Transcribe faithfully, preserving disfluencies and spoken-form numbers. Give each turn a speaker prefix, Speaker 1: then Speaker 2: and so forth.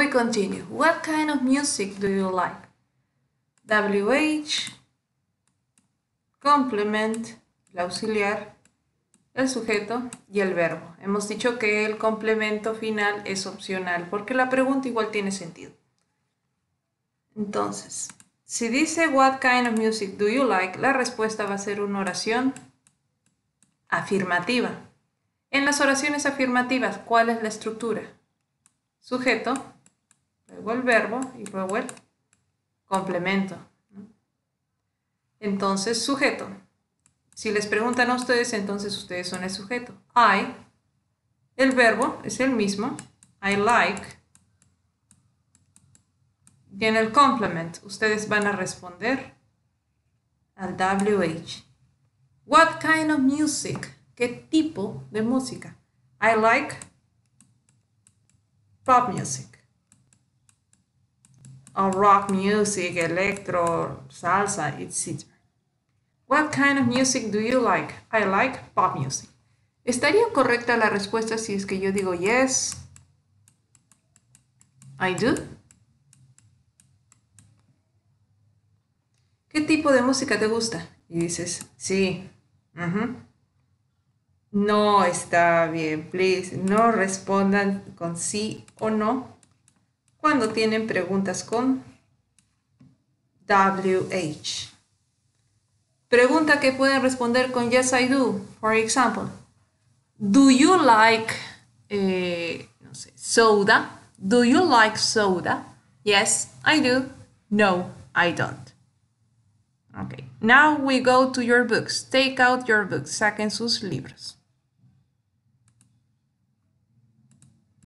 Speaker 1: We continue. What kind of music do you like? W H, complement, el auxiliar, el sujeto y el verbo. Hemos dicho que el complemento final es opcional porque la pregunta igual tiene sentido. Entonces, si dice what kind of music do you like, la respuesta va a ser una oración afirmativa. En las oraciones afirmativas, ¿cuál es la estructura? Sujeto, luego el verbo y luego el complemento. Entonces, sujeto. Si les preguntan a ustedes, entonces ustedes son el sujeto. I, el verbo es el mismo. I like. Y en el complement, ustedes van a responder al W H. What kind of music? ¿Qué tipo de música? I like pop music. Or rock music, electro, salsa, et cetera. What kind of music do you like? I like pop music. ¿Estaría correcta la respuesta si es que yo digo yes, I do? ¿Qué tipo de música te gusta? Y dices, sí. Uh-huh. No está bien, please. No respondan con sí o no cuando tienen preguntas con W H. Pregunta que pueden responder con yes, I do. For example, do you like eh, no sé, soda? Do you like soda? Yes, I do. No, I don't. Okay, now we go to your books. Take out your books. Saquen sus libros.